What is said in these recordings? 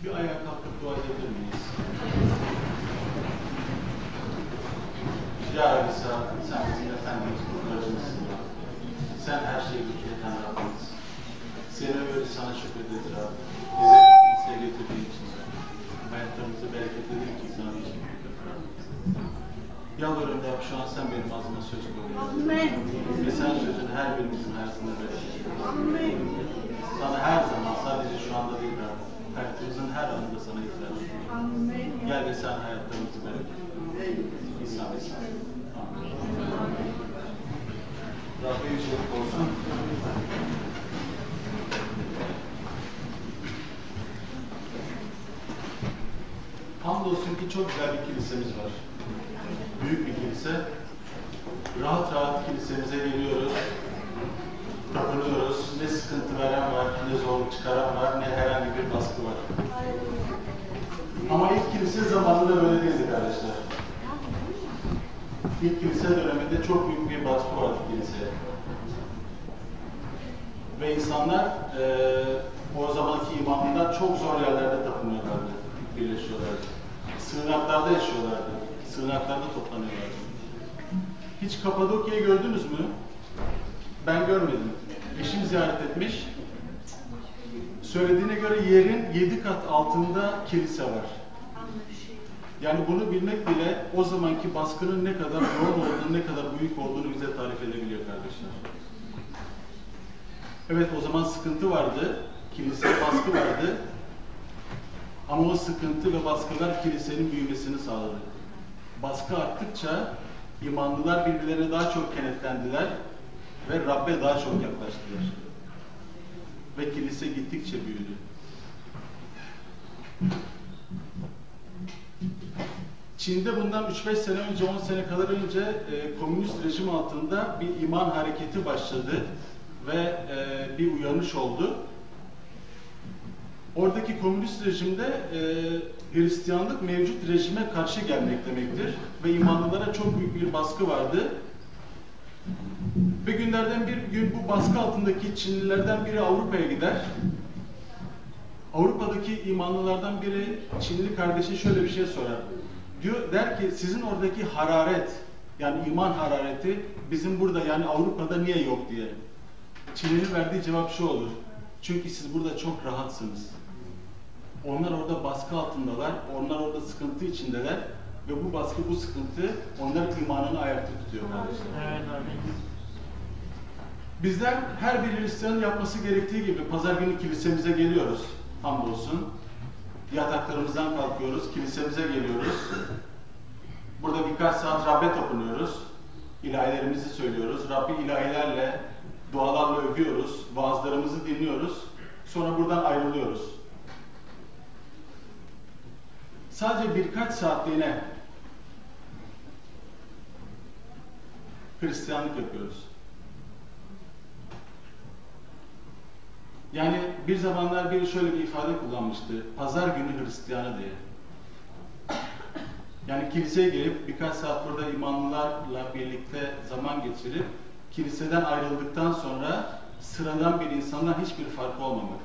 Bir ayağa kalkıp dua edebilir miyiz? Ya Rabbi sen bizim Efendimiz, kurtarıcımızsın ya. Sen her şeyi güçleten Rabbimiz. Seni övüyoruz, sana şükrederiz Rabbi. Bize kimseye getirdiğin için. Hayatlarımızı bereketlediğin için sana teşekkür ederim Rabbi. Yalvarırım Rabbi, şu an sen benim ağzıma söz koyuyorsun. Ve sen sözün her birimizin hayatında bereketliyorsun. Sana her zaman, sadece şu anda değil Rabbi, hayatımızın her anında sana ihtiyaç duyuyoruz. Gel ve sen hayatlarımızı bereketliyorsun. İsa Mesih. Amin. Rabbi yücelik olsun. Hamdolsun ki çok güzel bir kilisemiz var. Büyük bir kilise. Rahat rahat kilisemize geliyoruz. Tapınıyoruz. Ne sıkıntı veren var, ne zorluk çıkaran var, ne herhangi bir baskı var. Ama ilk kilise zamanında böyle değildi kardeşler. İlk kilise döneminde çok büyük bir baskı vardı kiliseye. Ve insanlar o zamanki imamlar çok zor yerlerde tapınıyorlardı, birleşiyorlardı. Sığınaklarda yaşıyorlardı, sığınaklarda toplanıyorlardı. Hiç Kapadokya'yı gördünüz mü? Ben görmedim. Eşim ziyaret etmiş. Söylediğine göre yerin 7 kat altında kilise var. Yani bunu bilmek bile o zamanki baskının ne kadar yoğun olduğunu, ne kadar büyük olduğunu bize tarif edebiliyor kardeşler. Evet, o zaman sıkıntı vardı, kiliseye baskı vardı. Ama o sıkıntı ve baskılar kilisenin büyümesini sağladı. Baskı arttıkça imanlılar birbirlerine daha çok kenetlendiler ve Rabbe daha çok yaklaştılar. Ve kilise gittikçe büyüdü. Çin'de bundan 3-5 sene önce, 10 sene kadar önce komünist rejim altında bir iman hareketi başladı ve bir uyanış oldu. Oradaki komünist rejimde Hristiyanlık mevcut rejime karşı gelmek demektir ve imanlılara çok büyük bir baskı vardı. Ve günlerden bir gün bu baskı altındaki Çinlilerden biri Avrupa'ya gider. Avrupa'daki imanlılardan biri Çinli kardeşi şöyle bir şey sorar. Der ki sizin oradaki hararet, yani iman harareti bizim burada, yani Avrupa'da niye yok diye. Çinli'nin verdiği cevap şu olur. Çünkü siz burada çok rahatsınız. Onlar orada baskı altındalar, onlar orada sıkıntı içindeler ve bu baskı, bu sıkıntı onların imanını ayakta tutuyor kardeşler. Evet, bizler her bir Hristiyanın yapması gerektiği gibi pazar günü kilisemize geliyoruz. Hamdolsun. Yataklarımızdan kalkıyoruz, kilisemize geliyoruz. Burada birkaç saat Rabbe tapınıyoruz. İlahilerimizi söylüyoruz. Rabbi ilahilerle, dualarla övüyoruz. Vaazlarımızı dinliyoruz. Sonra buradan ayrılıyoruz. Sadece birkaç saatliğine Hristiyanlık yapıyoruz. Yani bir zamanlar biri şöyle bir ifade kullanmıştı. Pazar günü Hristiyanı diye. Yani kiliseye gelip birkaç saat burada imanlılarla birlikte zaman geçirip kiliseden ayrıldıktan sonra sıradan bir insandan hiçbir farkı olmamak.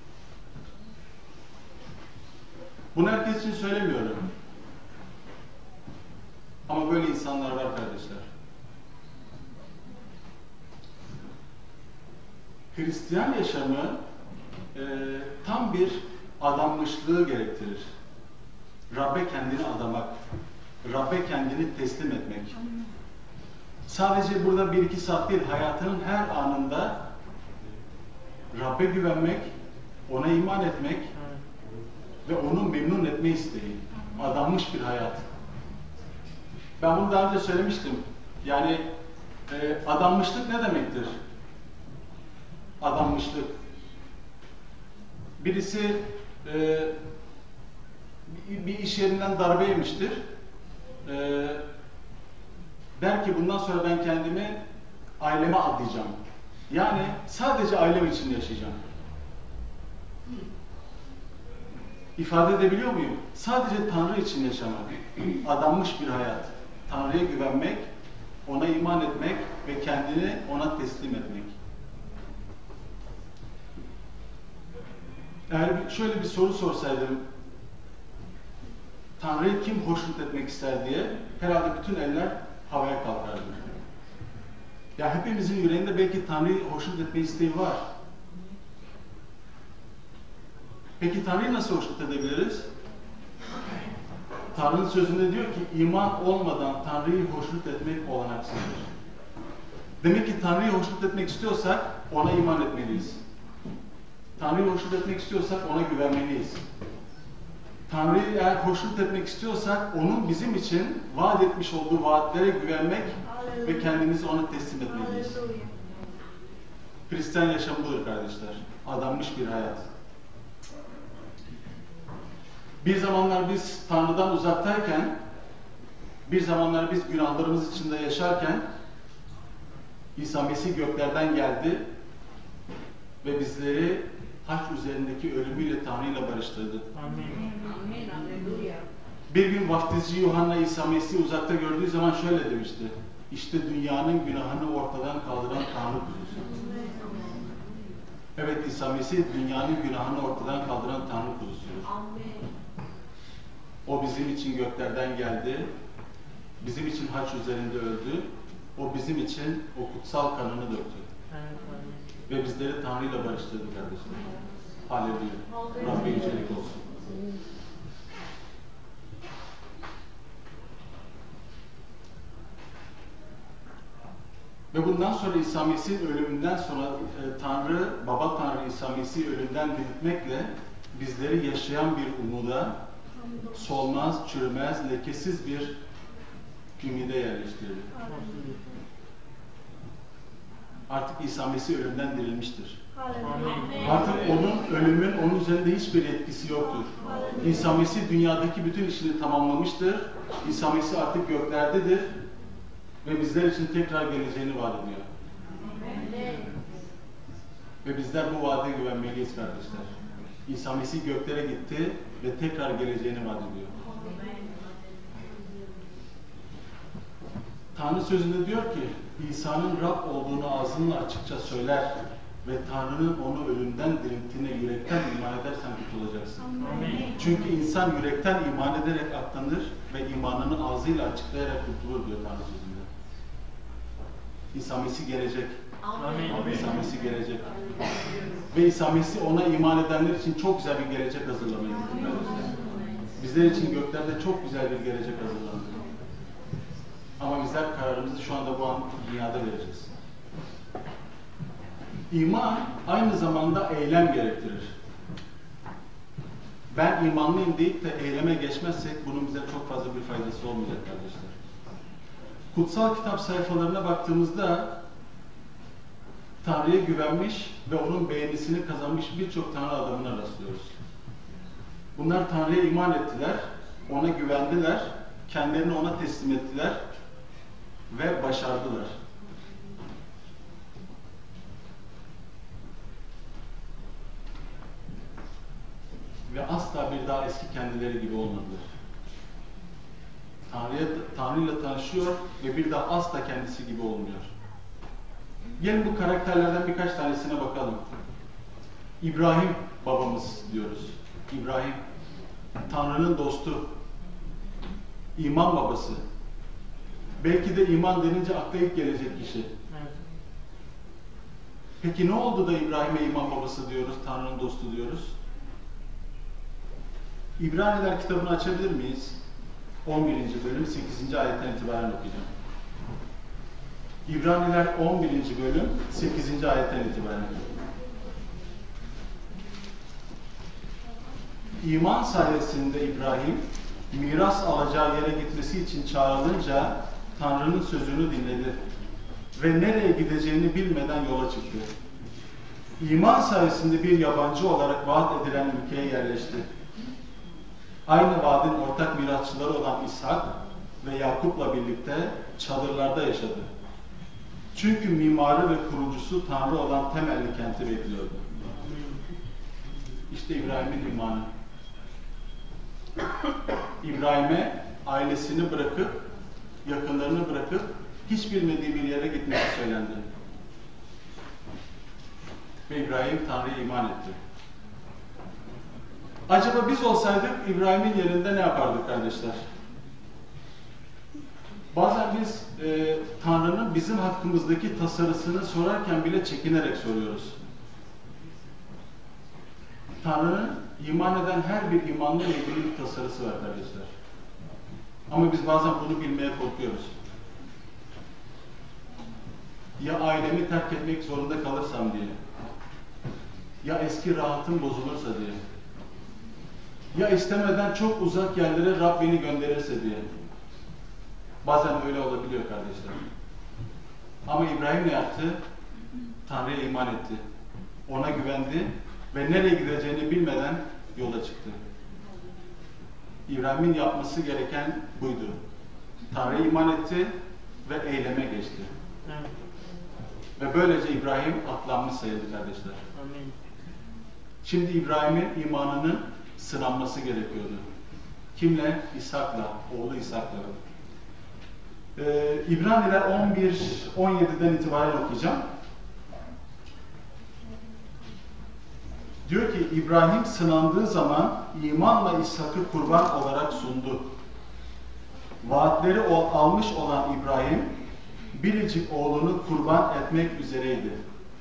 Bunu herkes için söylemiyorum. Ama böyle insanlar var kardeşler. Hristiyan yaşamı tam bir adanmışlığı gerektirir. Rabbe kendini adamak, Rabbe kendini teslim etmek. Sadece burada 1-2 saat değil, hayatının her anında Rabbe güvenmek, ona iman etmek ve onu memnun etme isteği. Adanmış bir hayat. Ben bunu daha önce söylemiştim. Yani adanmışlık ne demektir? Adanmışlık. Birisi bir iş yerinden darbe yemiştir. Der ki bundan sonra ben kendimi aileme adayacağım. Yani sadece ailem için yaşayacağım. İfade edebiliyor muyum? Sadece Tanrı için yaşamak. Adanmış bir hayat. Tanrı'ya güvenmek, ona iman etmek ve kendini ona teslim etmek. Eğer şöyle bir soru sorsaydım, Tanrı'yı kim hoşnut etmek ister diye, herhalde bütün eller havaya kalkardı. Ya hepimizin yüreğinde belki Tanrı'yı hoşnut etme isteği var. Peki Tanrı'yı nasıl hoşnut edebiliriz? Tanrı'nın sözünde diyor ki, iman olmadan Tanrı'yı hoşnut etmek olanaksızdır. Demek ki Tanrı'yı hoşnut etmek istiyorsak, ona iman etmeliyiz. Tanrı'yı hoşnut etmek istiyorsak, ona güvenmeliyiz. Tanrı'yı eğer hoşnut etmek istiyorsak, onun bizim için vaat etmiş olduğu vaatlere güvenmek ve kendimizi ona teslim etmeliyiz. Hristiyan yaşam budur kardeşler. Adanmış bir hayat. Bir zamanlar biz Tanrı'dan uzaktayken, bir zamanlar biz günahlarımız içinde yaşarken, İsa Mesih göklerden geldi ve bizleri haç üzerindeki ölümüyle Tanrı'yla barıştırdı. Amin. Bir gün vaftizci Yuhanna İsa Mesih'i uzakta gördüğü zaman şöyle demişti. İşte dünyanın günahını ortadan kaldıran Tanrı kuzusu. Evet, İsa Mesih dünyanın günahını ortadan kaldıran Tanrı kuzusudur. O bizim için göklerden geldi. Bizim için haç üzerinde öldü. O bizim için o kutsal kanını döktü. Ve bizleri Tanrı'yla barıştırdı kardeşler. Haleluya. Rabbe yücelik olsun. Ve bundan sonra İsa Mesih'in ölümünden sonra Tanrı, Baba Tanrı İsa Mesih'i ölümden diriltmekle bizleri yaşayan bir umuda, solmaz, çürümez, lekesiz bir ümide yerleştirdi. Artık İsa Mesih ölümden dirilmiştir. Artık onun ölümün onun üzerinde hiçbir etkisi yoktur. İsa Mesih dünyadaki bütün işini tamamlamıştır. İsa Mesih artık göklerdedir ve bizler için tekrar geleceğini vaat ediyor. Ve bizler bu vaade güvenmeliyiz kardeşler. İsa Mesih göklere gitti ve tekrar geleceğini vaat ediyor. Tanrı sözünde diyor ki, İsa'nın Rab olduğunu ağzınla açıkça söyler ve Tanrı'nın onu ölümden dirilttiğine yürekten iman edersen kurtulacaksın. Çünkü insan yürekten iman ederek aklanır ve imanını ağzıyla açıklayarak kurtulur diyor Tanrı sözünde. İsa Mesih gelecek. Amin. İsa Mesih gelecek. Ve İsa Mesih ona iman edenler için çok güzel bir gelecek hazırlamaya gitti. Bizler için göklerde çok güzel bir gelecek hazırlandı. Ama bizler kararımızı şu anda bu an dünyada vereceğiz. İman aynı zamanda eylem gerektirir. Ben imanlıyım deyip de eyleme geçmezsek bunun bize çok fazla bir faydası olmayacak kardeşler. Kutsal kitap sayfalarına baktığımızda Tanrı'ya güvenmiş ve onun beğenisini kazanmış birçok Tanrı adamına rastlıyoruz. Bunlar Tanrı'ya iman ettiler, ona güvendiler, kendilerini ona teslim ettiler ve başardılar. Ve asla bir daha eski kendileri gibi olmadılar. Tanrı'yla tanışıyor ve bir daha asla kendisi gibi olmuyor. Gelin bu karakterlerden birkaç tanesine bakalım. İbrahim babamız diyoruz. İbrahim, Tanrı'nın dostu, iman babası. Belki de iman denince akla ilk gelecek kişi. Peki ne oldu da İbrahim'e iman babası diyoruz, Tanrı'nın dostu diyoruz? İbraniler kitabını açabilir miyiz? 11. bölüm 8. ayetten itibaren okuyacağım. İbraniler 11. bölüm 8. ayetten itibaren. İman sayesinde İbrahim, miras alacağı yere gitmesi için çağrılınca Tanrı'nın sözünü dinledi ve nereye gideceğini bilmeden yola çıktı. İman sayesinde bir yabancı olarak vaat edilen ülkeye yerleşti. Aynı vaadin ortak mirasçıları olan İshak ve Yakup'la birlikte çadırlarda yaşadı. Çünkü mimarı ve kurucusu Tanrı olan temelli kenti bekliyordu. İşte İbrahim'in imanı. İbrahim'e ailesini bırakıp, yakınlarını bırakıp hiç bilmediği bir yere gitmesi söylendi. Ve İbrahim Tanrı'ya iman etti. Acaba biz olsaydık İbrahim'in yerinde ne yapardık kardeşler? Bazen biz Tanrı'nın bizim hakkımızdaki tasarısını sorarken bile çekinerek soruyoruz. Tanrı'nın iman eden her bir imanlı ile ilgili bir tasarısı var kardeşler. Ama biz bazen bunu bilmeye korkuyoruz. Ya ailemi terk etmek zorunda kalırsam diye. Ya eski rahatım bozulursa diye. Ya istemeden çok uzak yerlere Rab beni gönderirse diye. Bazen öyle olabiliyor kardeşler. Ama İbrahim ne yaptı? Tanrı'ya iman etti. Ona güvendi ve nereye gideceğini bilmeden yola çıktı. İbrahim'in yapması gereken buydu. Tanrı'ya iman etti ve eyleme geçti. Evet. Ve böylece İbrahim aklanmış sayıldı kardeşler. Amin. Şimdi İbrahim'in imanının sınanması gerekiyordu. Kimle? İshak'la, oğlu İshak'la. İbraniler 11-17'den itibaren okuyacağım. Diyor ki İbrahim sınandığı zaman imanla İshak'ı kurban olarak sundu. Vaatleri almış olan İbrahim biricik oğlunu kurban etmek üzereydi.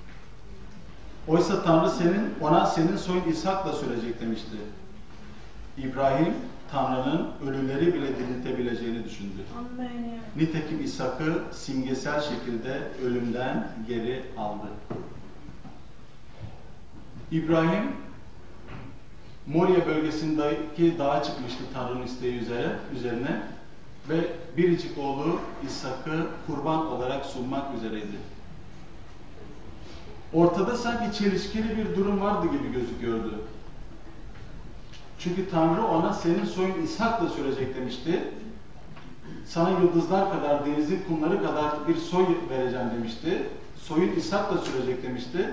Oysa Tanrı ona senin soyun İshak'la sürecek demişti. İbrahim Tanrı'nın ölüleri bile diriltebileceğini düşündü. Amen. Nitekim İshak'ı simgesel şekilde ölümden geri aldı. İbrahim Moria bölgesindeki dağa çıkmıştı Tanrı'nın isteği üzerine ve biricik oğlu İshak'ı kurban olarak sunmak üzereydi. Ortada sanki çelişkili bir durum vardı gibi gözüküyordu. Çünkü Tanrı ona senin soyun İshak'la sürecek demişti. Sana yıldızlar kadar, denizin kumları kadar bir soy vereceğim demişti. Soyun İshak'la sürecek demişti.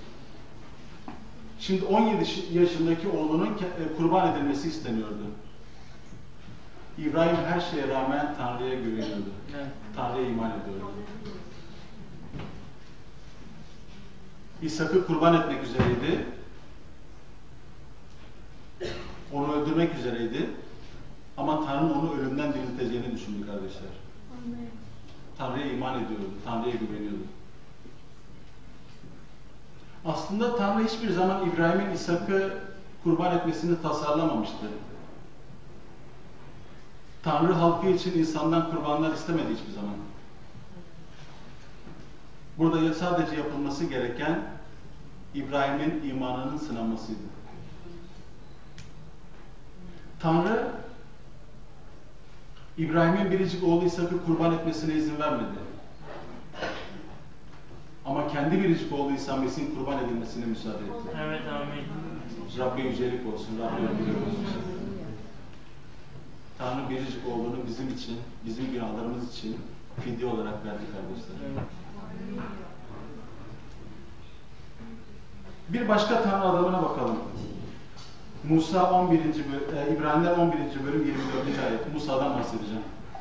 Şimdi 17 yaşındaki oğlunun kurban edilmesi isteniyordu. İbrahim her şeye rağmen Tanrı'ya güveniyordu. Evet. Tanrı'ya iman ediyordu. İshak'ı kurban etmek üzereydi. Onu öldürmek üzereydi. Ama Tanrı'nın onu ölümden dirilteceğini düşündü kardeşler. Amen. Tanrı'ya iman ediyordu. Tanrı'ya güveniyordu. Aslında Tanrı hiçbir zaman İbrahim'in İshak'ı kurban etmesini tasarlamamıştı. Tanrı halkı için insandan kurbanlar istemedi hiçbir zaman. Burada sadece yapılması gereken İbrahim'in imanının sınanmasıydı. Tanrı İbrahim'in biricik oğlu İshak'ı kurban etmesine izin vermedi. Ama kendi biricik oğlu İsa Mesih'in kurban edilmesine müsaade etti. Evet, amin. Rabbe yücelik olsun, Rabbe yücelik olsun. Tanrı biricik oğlunu bizim için, bizim günahlarımız için fidye olarak verdi kardeşler. Evet. Bir başka Tanrı adamına bakalım. Musa 11. İbraniler 11. bölüm 24. ayet. Musa'dan bahsedeceğim.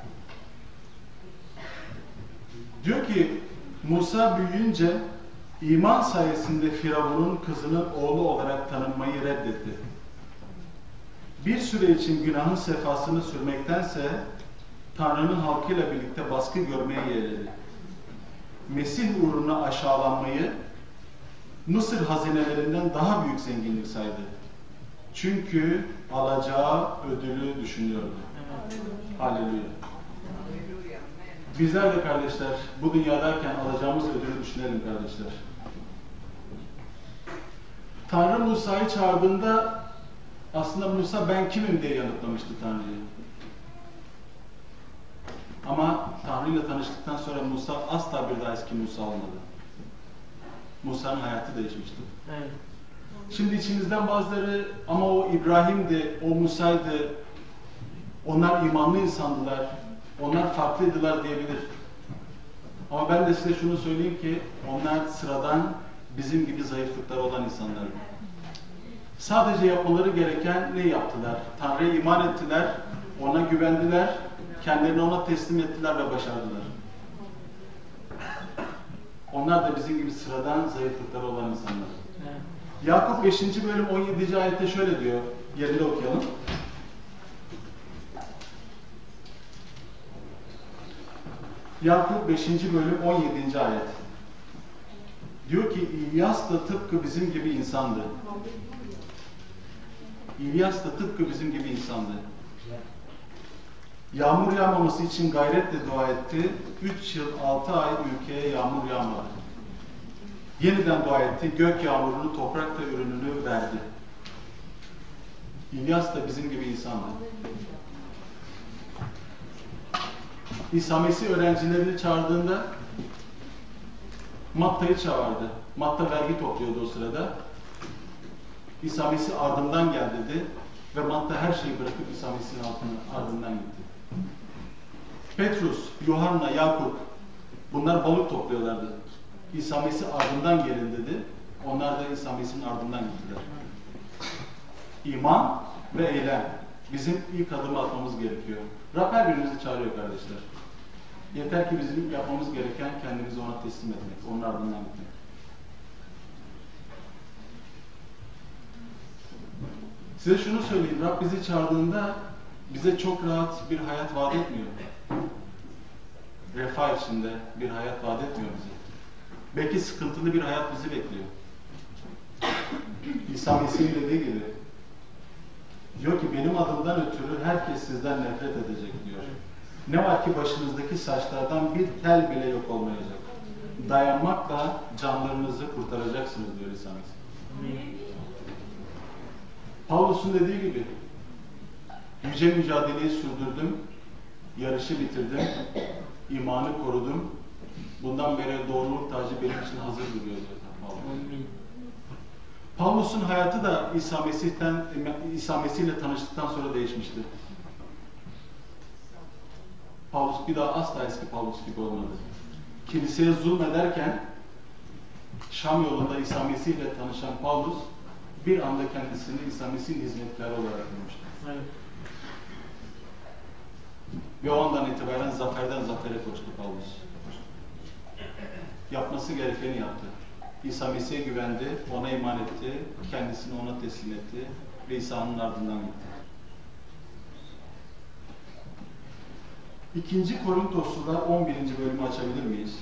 Diyor ki Musa büyüyünce iman sayesinde Firavun'un kızının oğlu olarak tanınmayı reddetti. Bir süre için günahın sefasını sürmektense Tanrı'nın halkıyla birlikte baskı görmeye yeğledi. Mesih uğruna aşağılanmayı Mısır hazinelerinden daha büyük zenginlik saydı. Çünkü alacağı ödülü düşünüyordu. Halleluya. Bizler de kardeşler bu dünyadayken alacağımız ödülü düşünelim kardeşler. Tanrı Musa'yı çağırdığında aslında Musa ben kimim diye yanıtlamıştı Tanrı'yı. Ama Tanrı ile tanıştıktan sonra Musa asla bir daha eski Musa olmadı. Musa'nın hayatı değişmişti. Evet. Şimdi içimizden bazıları ama o İbrahim'di, o Musa'ydı, onlar imanlı insandılar, onlar farklıydılar diyebilir. Ama ben de size şunu söyleyeyim ki onlar sıradan bizim gibi zayıflıkları olan insanlar. Sadece yapmaları gereken ne yaptılar? Tanrı'ya iman ettiler, ona güvendiler, kendilerini ona teslim ettiler ve başardılar. Onlar da bizim gibi sıradan zayıflıkları olan insanlar. Yakup 5. bölüm 17. ayette şöyle diyor. Yerinde okuyalım. Yakup 5. bölüm 17. ayet. Diyor ki İlyas da tıpkı bizim gibi insandı. İlyas da tıpkı bizim gibi insandı. Yağmur yağmaması için gayretle dua etti. 3 yıl 6 ay ülkeye yağmur yağmadı. Yeniden dua etti. Gök yağmurunu, toprak da ürününü verdi. İlyas da bizim gibi insandı. İsa Mesih öğrencilerini çağırdığında Matta'yı çağırdı. Matta vergi topluyordu o sırada. İsa Mesih ardımdan gel dedi ve Matta her şeyi bırakıp İsa Mesih'in ardından gitti. Petrus, Yuhanna, Yakup bunlar balık topluyorlardı. İsa Mesih ardından gelin dedi. Onlar da İsa Mesih'in ardından gittiler. İman ve eylem. Bizim ilk adımı atmamız gerekiyor. Rab her birimizi çağırıyor kardeşler. Yeter ki bizim yapmamız gereken kendimizi ona teslim etmek, onun ardından gitmek. Size şunu söyleyeyim, Rab bizi çağırdığında bize çok rahat bir hayat vaat etmiyor. Refah içinde bir hayat vaat etmiyor bize. Belki sıkıntılı bir hayat bizi bekliyor. İsa Mesih'in dediği gibi, diyor ki benim adımdan ötürü herkes sizden nefret edecek diyor. Ne var ki başınızdaki saçlardan bir tel bile yok olmayacak. Dayanmakla canlarınızı kurtaracaksınız diyor İsa Mesih. Pavlus'un dediği gibi yüce mücadeleyi sürdürdüm, yarışı bitirdim, imanı korudum. Bundan beri doğruluk tacı benim için hazır duruyor diyor Pavlus. Pavlus'un hayatı da İsa Mesih ile tanıştıktan sonra değişmişti. Pavlus bir daha asla eski Pavlus gibi olmadı. Kiliseye zulmederken Şam yolunda İsa Mesih ile tanışan Pavlus bir anda kendisini İsa Mesih'in hizmetkarı olarak bulmuştu. Evet. Ve o andan itibaren zaferden zafere koştu Pavlus. Yapması gerekeni yaptı. İsa Mesih'e güvendi, ona iman etti, kendisini ona teslim etti ve İsa'nın ardından gitti. 2. Korintoslular 11. bölümü açabilir miyiz?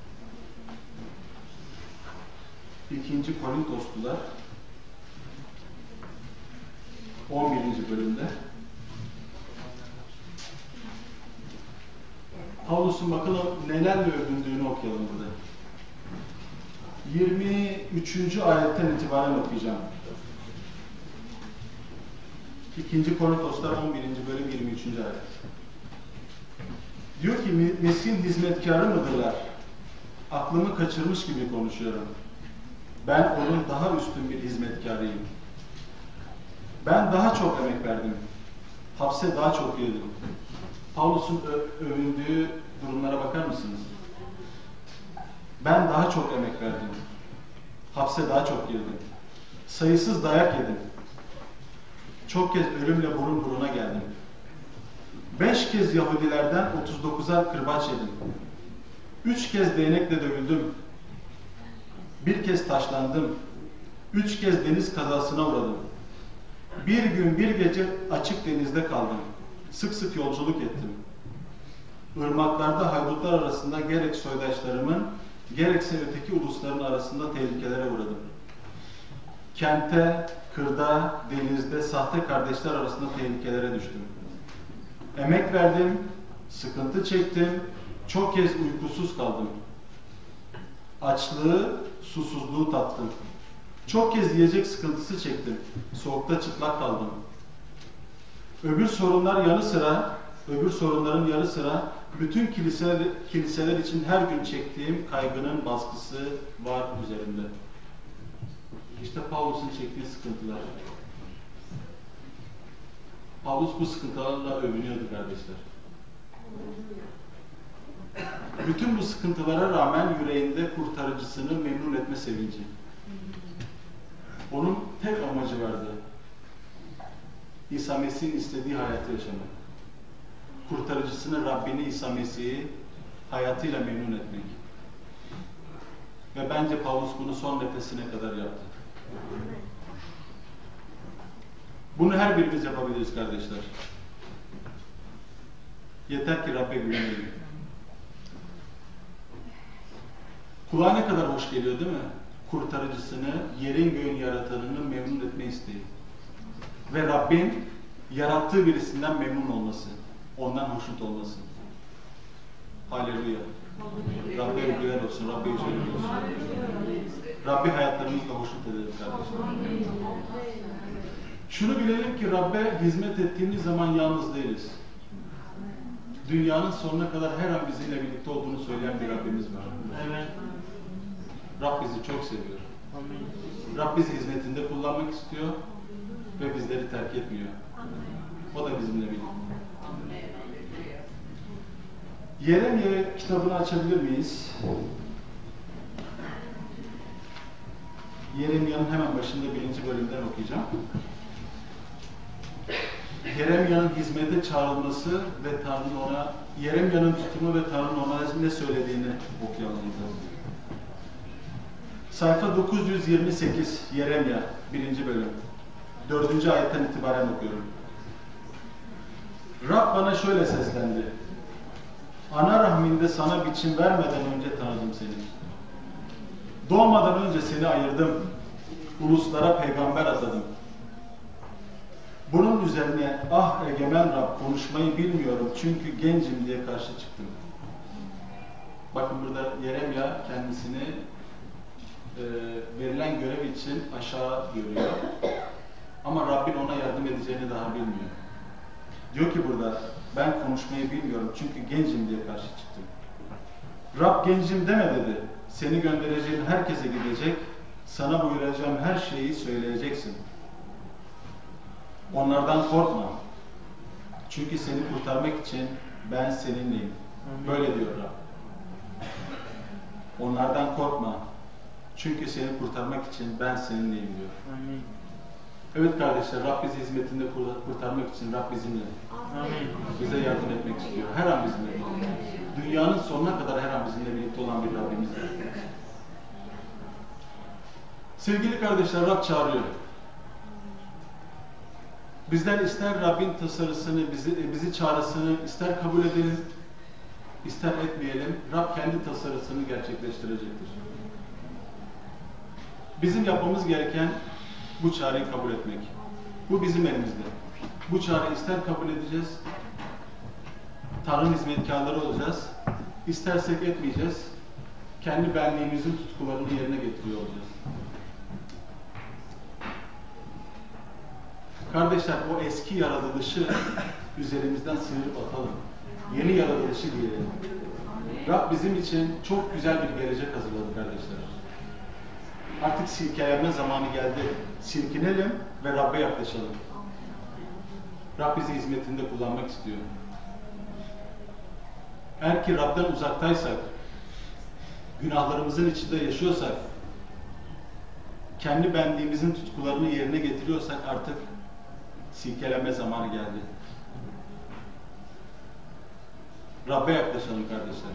2. Korintoslular 11. bölümde Pavlus'un bakalım nelerle övündüğünü okuyalım burada. 23. ayetten itibaren okuyacağım. 2. Korintoslar 11. bölüm 23. ayet. Diyor ki Mesih'in hizmetkarı mıdırlar? Aklımı kaçırmış gibi konuşuyorum. Ben onun daha üstün bir hizmetkarıyım. Ben daha çok emek verdim. Hapse daha çok girdim. Pavlus'un övündüğü durumlara bakar mısınız? Ben daha çok emek verdim. Hapse daha çok girdim. Sayısız dayak yedim. Çok kez ölümle burun buruna geldim. 5 kez Yahudilerden 39'ar kırbaç yedim. 3 kez değnekle dövüldüm. 1 kez taşlandım. 3 kez deniz kazasına uğradım. 1 gün 1 gece açık denizde kaldım. Sık sık yolculuk ettim. Irmaklarda haydutlar arasında gerek soydaşlarımın, gerekse öteki ulusların arasında tehlikelere uğradım. Kente, kırda, denizde sahte kardeşler arasında tehlikelere düştüm. Emek verdim, sıkıntı çektim, çok kez uykusuz kaldım. Açlığı, susuzluğu tattım. Çok kez yiyecek sıkıntısı çektim. Soğukta çıplak kaldım. Öbür sorunların yanı sıra bütün kiliseler için her gün çektiğim kaygının baskısı var üzerimde. İşte Pavlus'un çektiği sıkıntılar. Pavlus bu sıkıntılarla övünüyordu kardeşler. Bütün bu sıkıntılara rağmen yüreğinde kurtarıcısını memnun etme sevinci. Onun tek amacı vardı. İsa Mesih'in istediği hayatı yaşamak. Kurtarıcısını, Rabbini, İsa Mesih'i hayatıyla memnun etmek. Ve bence Pavlus bunu son nefesine kadar yaptı. Bunu her birimiz yapabiliriz kardeşler. Yeter ki Rabbe güvenelim. Kulağa ne kadar hoş geliyor değil mi? Kurtarıcısını, yerin göğün yaratanını memnun etme isteği. Ve Rabbin yarattığı birisinden memnun olması. Ondan hoşnut olması. Haleluya. Rabbe övgüler olsun, Rabbe yücelik olsun. Rabbi hayatlarımızla hoşnut edelim kardeşler. Şunu bilelim ki Rabbe hizmet ettiğimiz zaman yalnız değiliz. Dünyanın sonuna kadar her an bizimle birlikte olduğunu söyleyen bir Rabbimiz var. Evet. Rab bizi çok seviyor. Rab bizi hizmetinde kullanmak istiyor ve bizleri terk etmiyor. O da bizimle birlikte. Yeremye kitabını açabilir miyiz? Yeremya'nın hemen başında 1. bölümden okuyacağım. Yeremya'nın hizmete çağrılması ve Tanrı'nın ona, Yeremya'nın tutumu ve Tanrı'nın ona ne söylediğini okuyalım. Sayfa 928 Yeremya 1. bölüm. 4. ayetten itibaren okuyorum. Rab bana şöyle seslendi. Ana rahminde sana biçim vermeden önce tanıdım seni. Doğmadan önce seni ayırdım. Uluslara peygamber atadım. Bunun üzerine ah egemen Rab konuşmayı bilmiyorum çünkü gencim diye karşı çıktım. Bakın burada Yeremya kendisini verilen görev için aşağı görüyor. Ama Rabbin ona yardım edeceğini daha bilmiyor. Diyor ki burada ben konuşmayı bilmiyorum çünkü gencim diye karşı çıktım. Rab gencim deme dedi. Seni göndereceğim herkese gidecek, sana buyuracağım her şeyi söyleyeceksin. Onlardan korkma. Çünkü seni kurtarmak için ben seninleyim. Böyle diyor Rab. Onlardan korkma. Çünkü seni kurtarmak için ben seninleyim diyor. Amin. Evet kardeşler, Rab bizi hizmetinde kurtarmak için Rab bizimle. Amin. Bize yardım etmek istiyor. Her an bizimle. Dünyanın sonuna kadar her an bizimle birlikte olan bir Rabbimiz var. Sevgili kardeşler, Rab çağırıyor. Bizden ister Rabbin tasarısını, bizi çağrısını ister kabul edelim, ister etmeyelim, Rab kendi tasarısını gerçekleştirecektir. Bizim yapmamız gereken bu çağrıyı kabul etmek. Bu bizim elimizde. Bu çağrıyı ister kabul edeceğiz, Tanrı'nın hizmetkarları olacağız, istersek etmeyeceğiz, kendi benliğimizin tutkularını yerine getiriyor olacağız. Kardeşler, o eski yaratılışı üzerimizden sıyırıp atalım. Yeni yaratılışı diyelim. Rab bizim için çok güzel bir gelecek hazırladı kardeşler. Artık silkelenme zamanı geldi. Silkinelim ve Rab'be yaklaşalım. Rab bizi hizmetinde kullanmak istiyor. Eğer ki Rab'den uzaktaysak, günahlarımızın içinde yaşıyorsak, kendi benliğimizin tutkularını yerine getiriyorsak artık silkelenme zamanı geldi. Rab'be yaklaşalım kardeşler.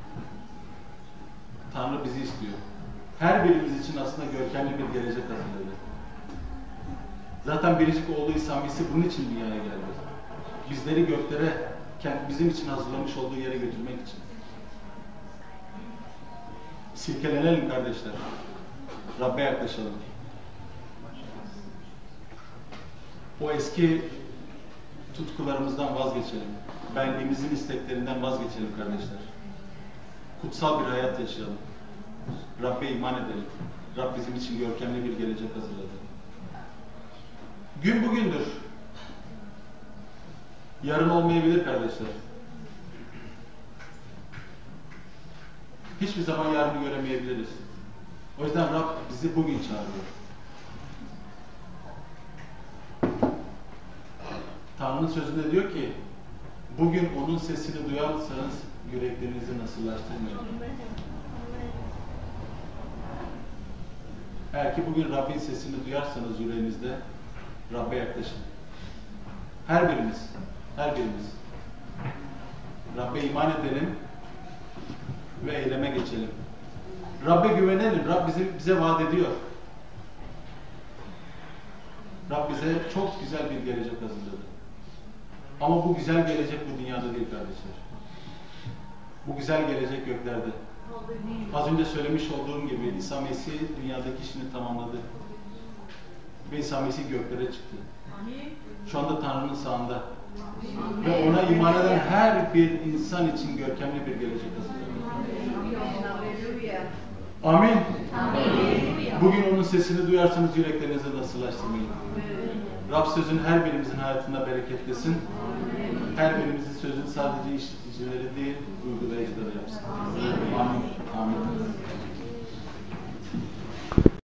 Tanrı bizi istiyor. Her birimiz için aslında görkemli bir gelecek hazırladı. Zaten biricik oğlu İsa Mesih bunun için dünyaya geldi. Bizleri göklere, bizim için hazırlamış olduğu yere götürmek için. Silkelenelim kardeşler. Rab'be yaklaşalım. O eski tutkularımızdan vazgeçelim. Benliğimizin isteklerinden vazgeçelim kardeşler. Kutsal bir hayat yaşayalım. Rab'be iman edelim. Rab bizim için görkemli bir gelecek hazırladı. Gün bugündür. Yarın olmayabilir kardeşler. Hiçbir zaman yarını göremeyebiliriz. O yüzden Rab bizi bugün çağırıyor. Tanrı'nın sözünde diyor ki, bugün onun sesini duyarsanız yüreklerinizi nasıllaştırmayın. Eğer ki bugün Rabbin sesini duyarsanız yüreğinizde, Rab'be yaklaşın. Her birimiz, Rab'be iman edelim ve eyleme geçelim. Rab'be güvenelim. Rab bize vaat ediyor. Rab bize çok güzel bir gelecek hazırladı. Ama bu güzel gelecek bu dünyada değil kardeşler. Bu güzel gelecek göklerde. Az önce söylemiş olduğum gibi İsa Mesih dünyadaki işini tamamladı. Ve İsa Mesih göklere çıktı. Şu anda Tanrı'nın sağında. Ve ona iman eden her bir insan için görkemli bir gelecek hazırladı. Amin. Bugün onun sesini duyarsanız yüreklerinizi nasırlaştırmayın. Rab sözün her birimizin hayatında bereketlesin. Her birimizin sözünü sadece işiticileri değil, uygulayıcıları yapsın. Amin. Amin.